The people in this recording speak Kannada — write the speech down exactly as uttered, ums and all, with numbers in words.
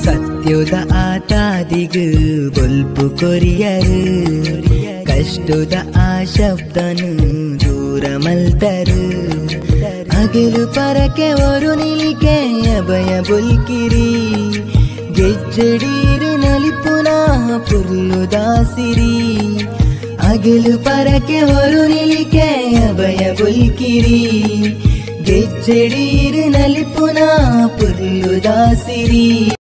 ಸತ್ಯದ ಆಟಾದಿಗು ಬೊಲ್ಪು ಕೊರಿಯರು ಕಷ್ಟದ ಆ ಶಬ್ದನು ದೂರ ಮಲ್ತರು ಅಗಲು ಪರಕೆ ಒರು ನಿಲಿಕೆ ಅಭಯ ಬೊಲ್ಕಿರಿ ಗೆಜ್ಜಡೀರು ನಲಿಪುನ ಪುರ್ಲು ದಾಸಿರಿ ಅಗಲು ಪರಕೆ ಒರು ನಿಲಿಕೆ ಅಭಯ ಬೊಲ್ಕಿರಿ ಗೆಜ್ಜಡೀರು ನಲಿಪುನ ಪುರ್ಲು ದಾಸಿರಿ।